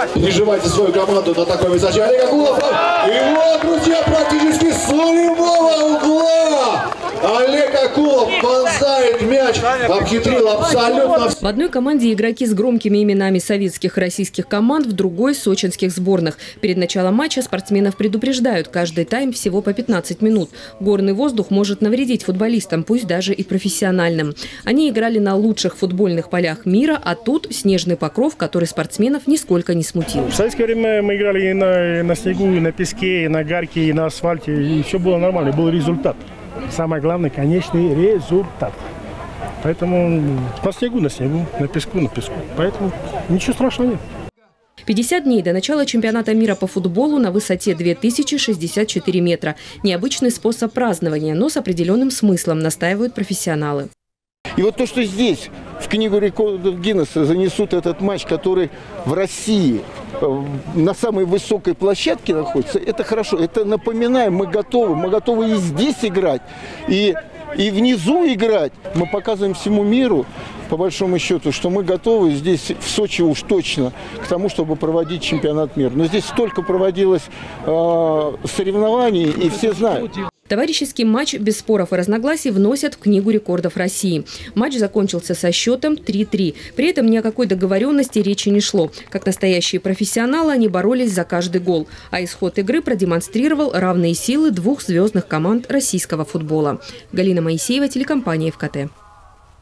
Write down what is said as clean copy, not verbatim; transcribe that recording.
Переживайте свою команду на такой высоте. Олег Акулов. И вот, друзья, практически с нулевого угла Олег Акулов вонзает мяч, обхитрил абсолютно. В одной команде игроки с громкими именами советских и российских команд, в другой – сочинских сборных. Перед началом матча спортсменов предупреждают, каждый тайм всего по 15 минут. Горный воздух может навредить футболистам, пусть даже и профессиональным. Они играли на лучших футбольных полях мира, а тут снежный покров, который спортсменов нисколько не смутил. В советское время мы играли и на снегу, и на песке, и на гарке, и на асфальте, и все было нормально, был результат. Самое главное, конечный результат. Поэтому на снегу, на песку, на песку. Поэтому ничего страшного нет. 50 дней до начала чемпионата мира по футболу на высоте 2064 метра. Необычный способ празднования, но с определенным смыслом, настаивают профессионалы. И вот то, что здесь, в книгу рекордов Гиннесса, занесут этот матч, который в России на самой высокой площадке находится, это хорошо. Это напоминаем, мы готовы и здесь играть, и внизу играть. Мы показываем всему миру, по большому счету, что мы готовы здесь, в Сочи уж точно, к тому, чтобы проводить чемпионат мира. Но здесь столько проводилось соревнований, и все знают. Товарищеский матч без споров и разногласий вносят в книгу рекордов России. Матч закончился со счетом 3-3. При этом ни о какой договоренности речи не шло. Как настоящие профессионалы они боролись за каждый гол. А исход игры продемонстрировал равные силы двух звездных команд российского футбола. Галина Моисеева, телекомпания ФКТ.